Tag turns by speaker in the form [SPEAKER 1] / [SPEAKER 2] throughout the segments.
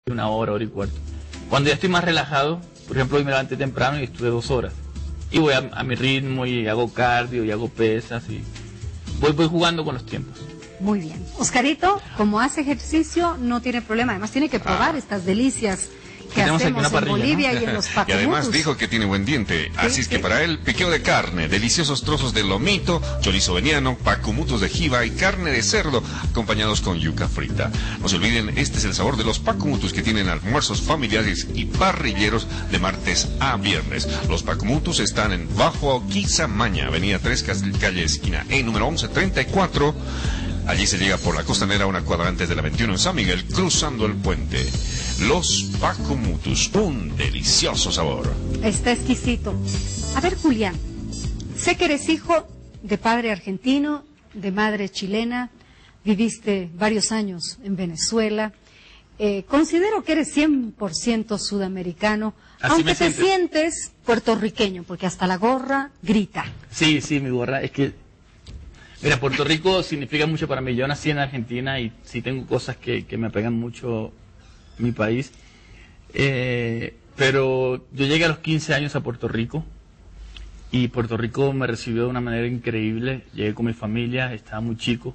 [SPEAKER 1] una hora y cuarto. Cuando ya estoy más relajado, por ejemplo, hoy me levanté temprano y estuve 2 horas. Y voy a mi ritmo y hago cardio y hago pesas y voy jugando con los tiempos.
[SPEAKER 2] Muy bien. Oscarito, como hace ejercicio, no tiene problema. Además, tiene que probar estas delicias que hacemos en
[SPEAKER 1] parrilla,
[SPEAKER 2] Bolivia,
[SPEAKER 1] ¿no?
[SPEAKER 2] y en los
[SPEAKER 3] Y
[SPEAKER 2] pacumutus.
[SPEAKER 3] además dijo que tiene buen diente, así es que para él, piqueo de carne, deliciosos trozos de lomito, chorizo veniano, pacumutos de jiba y carne de cerdo, acompañados con yuca frita. No se olviden, este es el sabor de los pacumutus que tienen almuerzos familiares y parrilleros de martes a viernes. Los pacumutus están en Bajo Quizamaña, avenida 3 calle esquina E, número 1134. Allí se llega por la costanera, una cuadra antes de la 21 en San Miguel, cruzando el puente. Los pacumutus, un delicioso sabor.
[SPEAKER 2] Está exquisito. A ver, Julián, sé que eres hijo de padre argentino, de madre chilena, viviste varios años en Venezuela. Considero que eres 100% sudamericano,
[SPEAKER 1] Así
[SPEAKER 2] aunque
[SPEAKER 1] me
[SPEAKER 2] te
[SPEAKER 1] siento.
[SPEAKER 2] sientes puertorriqueño, porque hasta la gorra grita.
[SPEAKER 1] Sí, mi gorra, es que... Mira, Puerto Rico significa mucho para mí. Yo nací en Argentina y sí tengo cosas que me pegan mucho mi país. Pero yo llegué a los 15 años a Puerto Rico y Puerto Rico me recibió de una manera increíble. Llegué con mi familia, estaba muy chico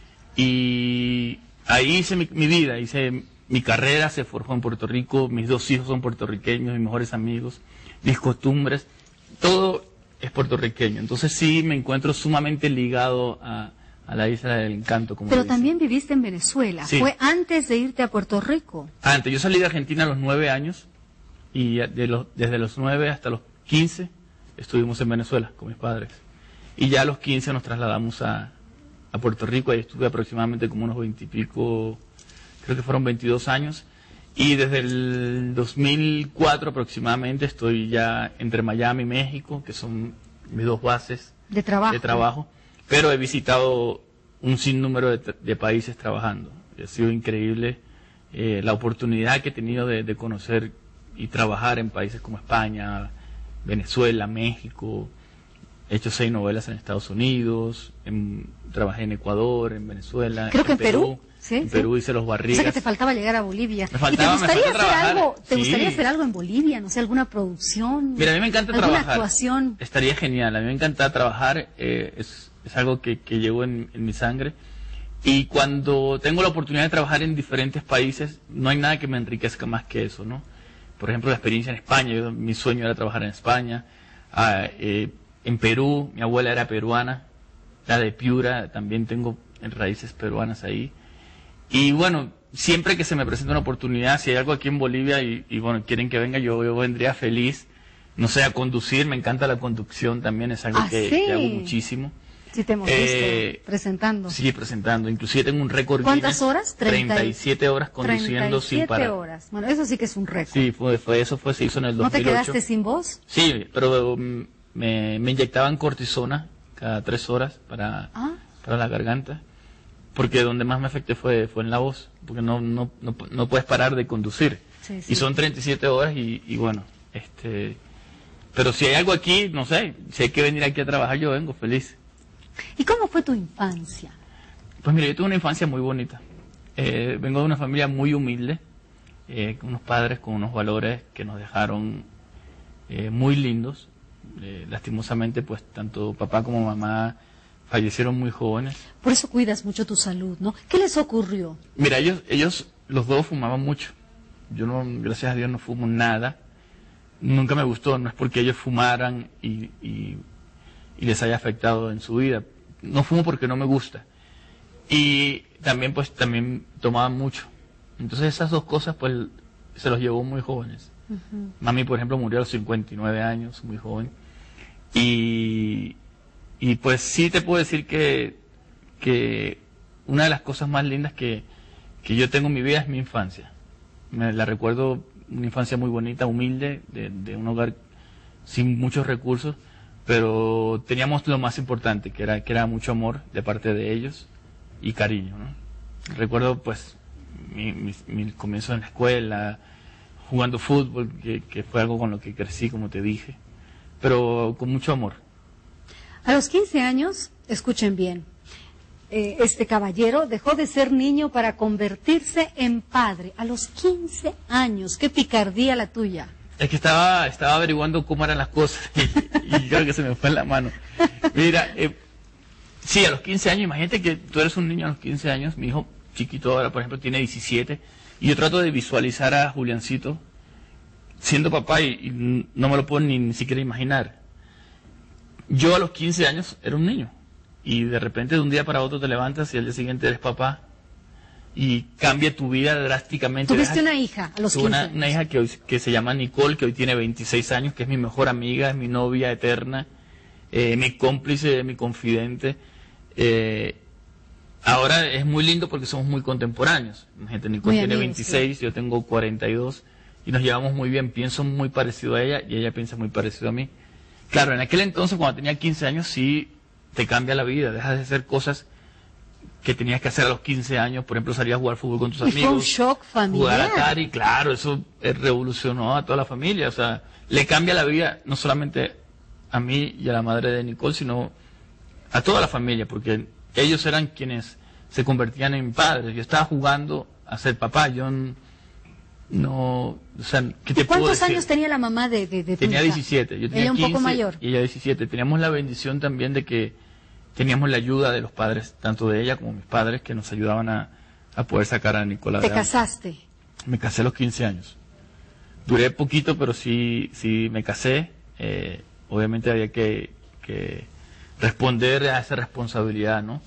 [SPEAKER 1] y ahí hice mi vida, hice mi carrera, se forjó en Puerto Rico. Mis 2 hijos son puertorriqueños, mis mejores amigos, mis costumbres, todo es puertorriqueño. Entonces sí me encuentro sumamente ligado a la Isla del Encanto, como
[SPEAKER 2] Pero
[SPEAKER 1] le dicen.
[SPEAKER 2] también viviste en Venezuela.
[SPEAKER 1] Sí.
[SPEAKER 2] Fue antes de irte a Puerto Rico.
[SPEAKER 1] Antes, yo salí de Argentina a los 9 años y desde los 9 hasta los 15 estuvimos en Venezuela con mis padres. Y ya a los 15 nos trasladamos a Puerto Rico, ahí estuve aproximadamente como unos 20 y pico, creo que fueron 22 años. Y desde el 2004 aproximadamente estoy ya entre Miami y México, que son mis 2 bases
[SPEAKER 2] De trabajo.
[SPEAKER 1] pero he visitado un sinnúmero de países trabajando. Ha sido increíble la oportunidad que he tenido de conocer y trabajar en países como España, Venezuela, México. He hecho 6 novelas en Estados Unidos, trabajé en Ecuador, en Venezuela,
[SPEAKER 2] Creo que en Perú. Sí,
[SPEAKER 1] en Perú hice Los
[SPEAKER 2] O
[SPEAKER 1] Barrigas.
[SPEAKER 2] sea que te faltaba llegar a Bolivia.
[SPEAKER 1] Me faltaba-
[SPEAKER 2] ¿Y te gustaría
[SPEAKER 1] me falta
[SPEAKER 2] hacer
[SPEAKER 1] trabajar.
[SPEAKER 2] algo? ¿Te
[SPEAKER 1] Sí.
[SPEAKER 2] gustaría hacer algo en Bolivia? No sé, alguna producción.
[SPEAKER 1] Mira, a mí me encanta
[SPEAKER 2] alguna
[SPEAKER 1] trabajar.
[SPEAKER 2] actuación.
[SPEAKER 1] Estaría genial. A mí me encanta trabajar. Es algo que llevo en mi sangre. Y cuando tengo la oportunidad de trabajar en diferentes países, no hay nada que me enriquezca más que eso, ¿no? Por ejemplo, la experiencia en España. Mi sueño era trabajar en España. En Perú, mi abuela era peruana. La de Piura, también tengo raíces peruanas ahí. Y bueno, siempre que se me presenta una oportunidad, si hay algo aquí en Bolivia y bueno, quieren que venga, yo vendría feliz. No sé, a conducir, me encanta la conducción también, es algo que hago muchísimo.
[SPEAKER 2] Sí, te hemos visto presentando.
[SPEAKER 1] Sí, presentando. Inclusive tengo un récord.
[SPEAKER 2] ¿Cuántas
[SPEAKER 1] Guinness,
[SPEAKER 2] horas?
[SPEAKER 1] 37 horas conduciendo sin parar.
[SPEAKER 2] 37 horas. Bueno, eso sí que es un récord.
[SPEAKER 1] Sí, se hizo en el 2008.
[SPEAKER 2] ¿No te quedaste sin voz?
[SPEAKER 1] Sí, pero me inyectaban cortisona cada 3 horas para la garganta. Porque donde más me afecté fue en la voz, porque no puedes parar de conducir.
[SPEAKER 2] Sí.
[SPEAKER 1] Y son 37 horas y bueno, pero si hay algo aquí, no sé, si hay que venir aquí a trabajar, yo vengo feliz.
[SPEAKER 2] ¿Y cómo fue tu infancia?
[SPEAKER 1] Pues mira, yo tuve una infancia muy bonita. Vengo de una familia muy humilde, con unos padres con unos valores que nos dejaron muy lindos. Lastimosamente, pues tanto papá como mamá fallecieron muy jóvenes.
[SPEAKER 2] Por eso cuidas mucho tu salud, ¿no? ¿Qué les ocurrió?
[SPEAKER 1] Mira, ellos los dos fumaban mucho. Yo no, gracias a Dios, no fumo nada. Nunca me gustó, no es porque ellos fumaran y les haya afectado en su vida. No fumo porque no me gusta. Y también tomaban mucho. Entonces esas 2 cosas pues se los llevó muy jóvenes. Mami, por ejemplo, murió a los 59 años, muy joven. Y pues sí te puedo decir que una de las cosas más lindas que yo tengo en mi vida es mi infancia. La recuerdo una infancia muy bonita, humilde, de un hogar sin muchos recursos, pero teníamos lo más importante, que era mucho amor de parte de ellos y cariño, ¿no? Recuerdo pues mi comienzo en la escuela, jugando fútbol, que fue algo con lo que crecí, como te dije, pero con mucho amor.
[SPEAKER 2] A los 15 años, escuchen bien, este caballero dejó de ser niño para convertirse en padre a los 15 años. ¡Qué picardía la tuya!
[SPEAKER 1] Es que estaba averiguando cómo eran las cosas y creo que se me fue en la mano. Mira, sí, a los 15 años, imagínate que tú eres un niño a los 15 años, mi hijo chiquito ahora, por ejemplo, tiene 17, y yo trato de visualizar a Juliancito siendo papá y no me lo puedo ni siquiera imaginar. Yo a los 15 años era un niño, y de repente de un día para otro te levantas y al día siguiente eres papá, y cambia tu vida drásticamente.
[SPEAKER 2] ¿Tuviste una hija a los 15 años?
[SPEAKER 1] Una hija que se llama Nicole, que hoy tiene 26 años, que es mi mejor amiga, es mi novia eterna, mi cómplice, mi confidente. Ahora es muy lindo porque somos muy contemporáneos. Gente, Nicole tiene 26, sí. Yo tengo 42 y nos llevamos muy bien. Pienso muy parecido a ella y ella piensa muy parecido a mí. Claro, en aquel entonces, cuando tenía 15 años, sí te cambia la vida. Dejas de hacer cosas que tenías que hacer a los 15 años. Por ejemplo, salir a jugar fútbol con tus amigos.
[SPEAKER 2] Fue un shock familiar.
[SPEAKER 1] Jugar Atari, claro, eso revolucionó a toda la familia. O sea, le cambia la vida no solamente a mí y a la madre de Nicole, sino a toda la familia, porque ellos eran quienes se convertían en padres. Yo estaba jugando a ser papá, yo no, o sea, ¿qué te puedo decir?
[SPEAKER 2] ¿Cuántos años tenía la mamá de
[SPEAKER 1] Tenía 17, yo tenía
[SPEAKER 2] ella
[SPEAKER 1] 15
[SPEAKER 2] un poco mayor.
[SPEAKER 1] Y ella 17. Teníamos la bendición también de que teníamos la ayuda de los padres, tanto de ella como mis padres, que nos ayudaban a poder sacar a Nicolás.
[SPEAKER 2] ¿Te casaste?
[SPEAKER 1] Me casé a los 15 años. Duré poquito, pero sí me casé. Obviamente había que responder a esa responsabilidad, ¿no?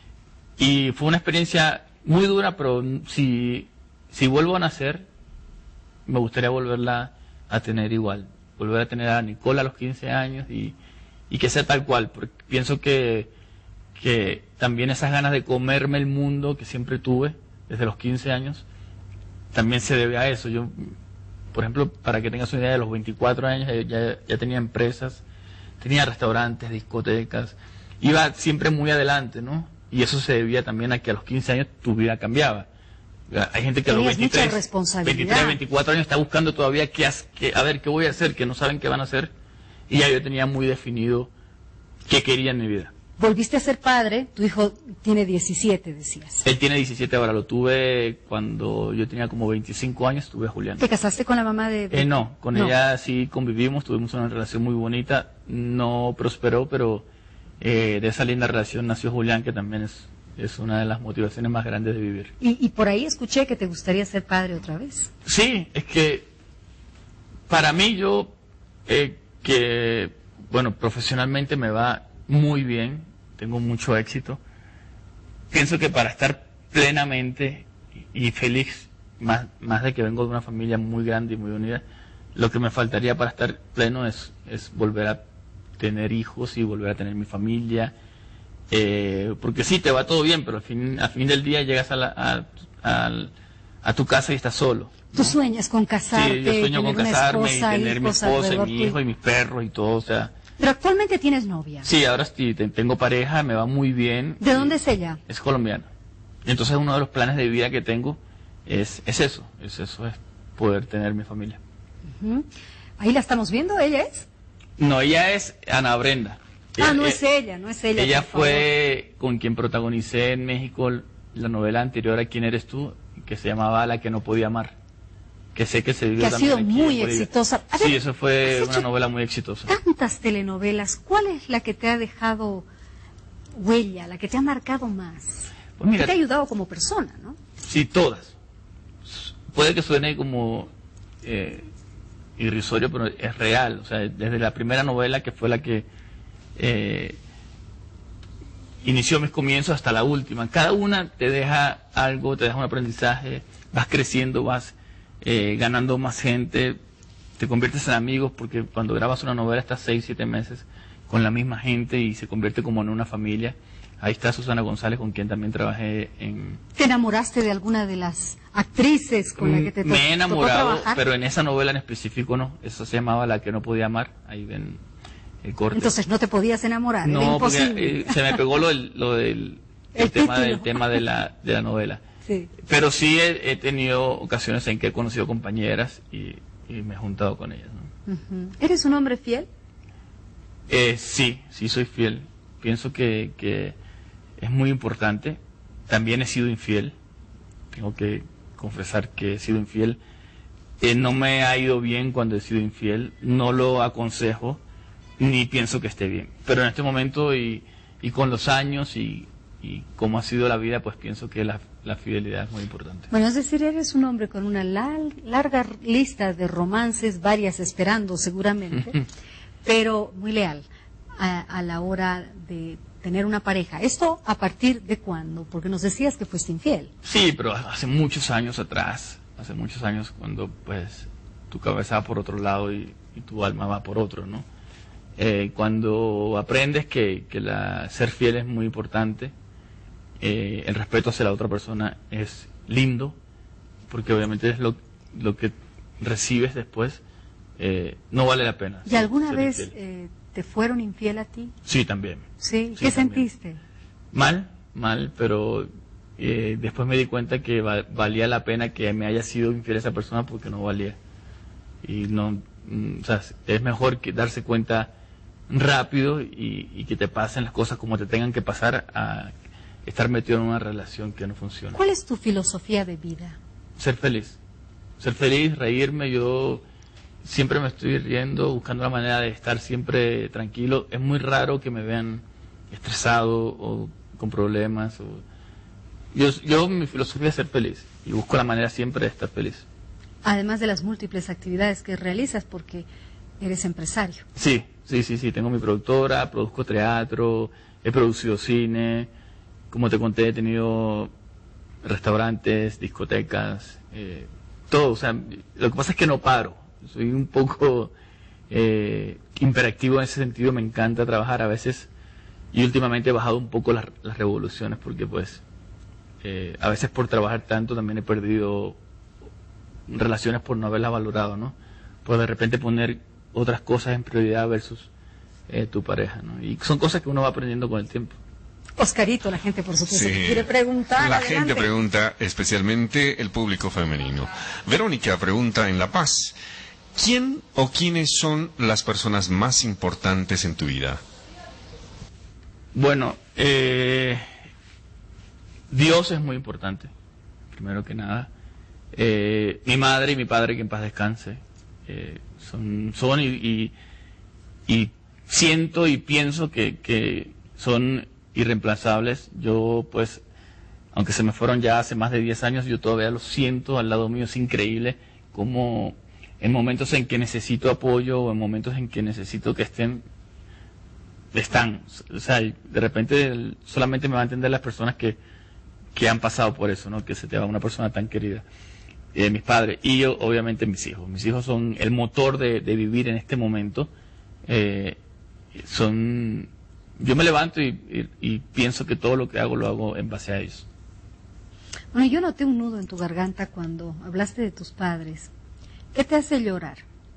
[SPEAKER 1] Y fue una experiencia muy dura, pero si vuelvo a nacer, me gustaría volverla a tener igual. Volver a tener a Nicole a los 15 años y que sea tal cual, porque pienso que también esas ganas de comerme el mundo que siempre tuve desde los 15 años, también se debe a eso. Yo, por ejemplo, para que tengas una idea, de los 24 años ya tenía empresas, tenía restaurantes, discotecas, iba siempre muy adelante, ¿no? Y eso se debía también a que a los 15 años tu vida cambiaba. Hay gente que a los 23, 24 años está buscando todavía a ver qué voy a hacer, que no saben qué van a hacer, y ya yo tenía muy definido qué quería en mi vida.
[SPEAKER 2] Volviste a ser padre, tu hijo tiene 17, decías.
[SPEAKER 1] Él tiene 17 ahora, lo tuve cuando yo tenía como 25 años, tuve a Julián.
[SPEAKER 2] ¿Te casaste con la mamá de...?
[SPEAKER 1] No, con ella sí convivimos, tuvimos una relación muy bonita, no prosperó, pero de esa linda relación nació Julián, que también es una de las motivaciones más grandes de vivir.
[SPEAKER 2] Y por ahí escuché que te gustaría ser padre otra vez.
[SPEAKER 1] Sí, es que para mí bueno, profesionalmente me va muy bien, tengo mucho éxito. Pienso que para estar plenamente y feliz, más de que vengo de una familia muy grande y muy unida, lo que me faltaría para estar pleno es volver a tener hijos y volver a tener mi familia. Porque sí, te va todo bien, pero al fin del día llegas a tu casa y estás solo, ¿no?
[SPEAKER 2] ¿Tú sueñas con casarte?
[SPEAKER 1] Sí, yo sueño con casarme y tener mi esposa y mi hijo
[SPEAKER 2] tuyo.
[SPEAKER 1] y mis perros y todo, o sea...
[SPEAKER 2] Pero actualmente tienes novia.
[SPEAKER 1] Sí, ahora sí, tengo pareja, me va muy bien.
[SPEAKER 2] ¿De dónde es ella?
[SPEAKER 1] Es colombiana. Entonces uno de los planes de vida que tengo es poder tener mi familia.
[SPEAKER 2] Ahí la estamos viendo, ¿ella es?
[SPEAKER 1] No, ella es Ana Brenda.
[SPEAKER 2] No es ella.
[SPEAKER 1] Ella fue con quien protagonicé en México la novela anterior a ¿Quién eres tú?, que se llamaba La que no podía amar. Que sé que se vivió
[SPEAKER 2] que
[SPEAKER 1] también
[SPEAKER 2] ha sido muy exitosa.
[SPEAKER 1] Sí, eso fue una novela muy exitosa.
[SPEAKER 2] Tantas telenovelas, ¿cuál es la que te ha dejado huella, la que te ha marcado más? Pues mira, que te ha ayudado como persona, ¿no?
[SPEAKER 1] Sí, todas. Puede que suene como irrisorio, pero es real. O sea, desde la primera novela, que fue la que inició mis comienzos, hasta la última. Cada una te deja algo, te deja un aprendizaje, vas creciendo, vas ganando más gente, te conviertes en amigos, porque cuando grabas una novela estás 6, 7 meses con la misma gente y se convierte como en una familia. Ahí está Susana González, con quien también trabajé en...
[SPEAKER 2] ¿Te enamoraste de alguna de las actrices con las que te tocó
[SPEAKER 1] Me he enamorado,
[SPEAKER 2] trabajar?
[SPEAKER 1] pero en esa novela en específico no. Esa se llamaba La que no podía amar. Ahí ven el corte.
[SPEAKER 2] Entonces no te podías enamorar, era
[SPEAKER 1] No,
[SPEAKER 2] imposible.
[SPEAKER 1] porque se me pegó el tema de la novela.
[SPEAKER 2] Sí.
[SPEAKER 1] Pero sí he tenido ocasiones en que he conocido compañeras y me he juntado con ellas, ¿no?
[SPEAKER 2] ¿Eres un hombre fiel?
[SPEAKER 1] Sí soy fiel. Pienso que es muy importante. También he sido infiel, tengo que confesar que he sido infiel. No me ha ido bien cuando he sido infiel, no lo aconsejo, ni pienso que esté bien. Pero en este momento y con los años y cómo ha sido la vida, pues pienso que la fidelidad es muy importante.
[SPEAKER 2] Bueno, es decir, eres un hombre con una larga lista de romances, varias esperando seguramente, pero muy leal a la hora de tener una pareja. ¿Esto a partir de cuándo? Porque nos decías que fuiste infiel.
[SPEAKER 1] Sí, pero hace muchos años atrás, cuando pues tu cabeza va por otro lado y tu alma va por otro, ¿no? Cuando aprendes que ser fiel es muy importante, el respeto hacia la otra persona es lindo, porque obviamente es lo que recibes después, no vale la pena.
[SPEAKER 2] ¿Y alguna vez te fueron infiel a ti?
[SPEAKER 1] Sí, también.
[SPEAKER 2] ¿Sí?
[SPEAKER 1] Sí,
[SPEAKER 2] ¿Qué
[SPEAKER 1] también.
[SPEAKER 2] sentiste?
[SPEAKER 1] Mal, pero después me di cuenta que valía la pena que me haya sido infiel a esa persona porque no valía. Y no, o sea, es mejor que darse cuenta rápido y que te pasen las cosas como te tengan que pasar a estar metido en una relación que no funciona.
[SPEAKER 2] ¿Cuál es tu filosofía de vida?
[SPEAKER 1] Ser feliz, reírme. Yo siempre me estoy riendo, buscando la manera de estar siempre tranquilo. Es muy raro que me vean estresado o con problemas. Yo mi filosofía es ser feliz y busco la manera siempre de estar feliz.
[SPEAKER 2] Además de las múltiples actividades que realizas, porque eres empresario.
[SPEAKER 1] Sí, tengo mi productora, produzco teatro, he producido cine, como te conté, he tenido restaurantes, discotecas, todo. O sea, lo que pasa es que no paro, soy un poco hiperactivo en ese sentido, me encanta trabajar a veces, y últimamente he bajado un poco las revoluciones, porque pues a veces por trabajar tanto también he perdido relaciones por no haberlas valorado, ¿no? Por de repente poner otras cosas en prioridad versus tu pareja, ¿no? Y son cosas que uno va aprendiendo con el tiempo.
[SPEAKER 2] Oscarito, la gente por supuesto
[SPEAKER 3] Sí,
[SPEAKER 2] que quiere preguntar.
[SPEAKER 3] la
[SPEAKER 2] adelante.
[SPEAKER 3] gente pregunta, especialmente el público femenino. Verónica pregunta en La Paz, ¿quién o quiénes son las personas más importantes en tu vida?
[SPEAKER 1] Bueno, Dios es muy importante, primero que nada. Mi madre y mi padre, que en paz descanse, son y siento y pienso que son irreemplazables. Yo pues, aunque se me fueron ya hace más de 10 años, yo todavía los siento al lado mío. Es increíble como en momentos en que necesito apoyo o en momentos en que necesito que están. O sea, de repente solamente me va a entender las personas que han pasado por eso, ¿no? Que se te va una persona tan querida. Mis padres y yo, obviamente mis hijos. Mis hijos son el motor de vivir en este momento. Yo me levanto y pienso que todo lo que hago lo hago en base a ellos.
[SPEAKER 2] Bueno, yo noté un nudo en tu garganta cuando hablaste de tus padres. ¿Qué te hace llorar?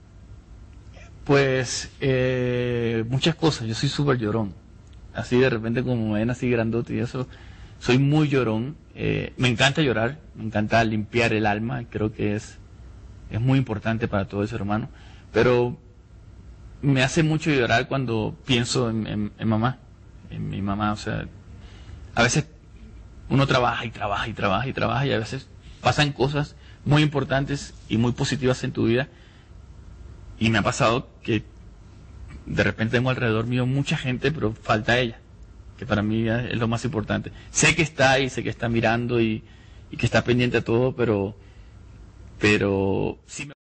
[SPEAKER 1] Pues muchas cosas. Yo soy súper llorón. Así de repente como me ven así grandote y eso, soy muy llorón. Me encanta llorar, me encanta limpiar el alma. Creo que es muy importante para todo ser humano. Pero me hace mucho llorar cuando pienso en mamá, en mi mamá. O sea, a veces uno trabaja y a veces pasan cosas muy importantes y muy positivas en tu vida. Y me ha pasado que de repente tengo alrededor mío mucha gente, pero falta ella, que para mí es lo más importante. Sé que está ahí, sé que está mirando y que está pendiente a todo, pero sí me